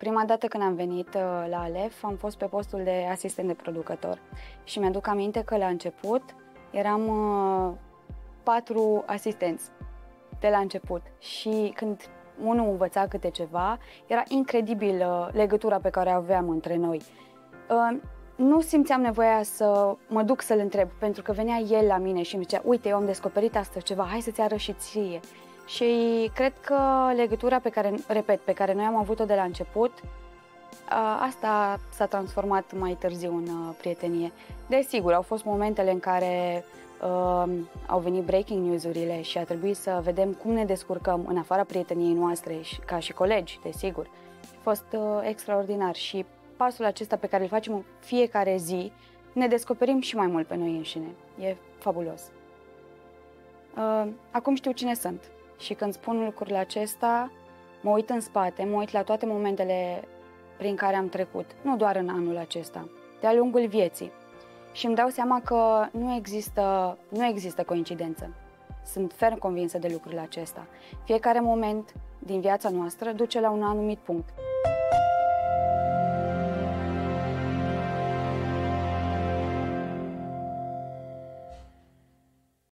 Prima dată când am venit la Alef, am fost pe postul de asistent de producător și mi-aduc aminte că la început eram 4 asistenți de la început și când unul învăța câte ceva, era incredibil legătura pe care o aveam între noi. Nu simțeam nevoia să mă duc să-l întreb, pentru că venea el la mine și îmi zicea: uite, eu am descoperit astăzi ceva, hai să-ți arăt și ție. Și cred că legătura pe care noi am avut-o de la început, asta s-a transformat mai târziu în prietenie. Desigur, au fost momentele în care au venit breaking news-urile și a trebuit să vedem cum ne descurcăm în afara prieteniei noastre, ca și colegi, desigur. A fost extraordinar și pasul acesta pe care îl facem în fiecare zi, ne descoperim și mai mult pe noi înșine. E fabulos. Acum știu cine sunt și când spun lucrurile acestea, mă uit în spate, mă uit la toate momentele prin care am trecut, nu doar în anul acesta, de-a lungul vieții. Și îmi dau seama că nu există coincidență. Sunt ferm convinsă de lucrurile acestea. Fiecare moment din viața noastră duce la un anumit punct.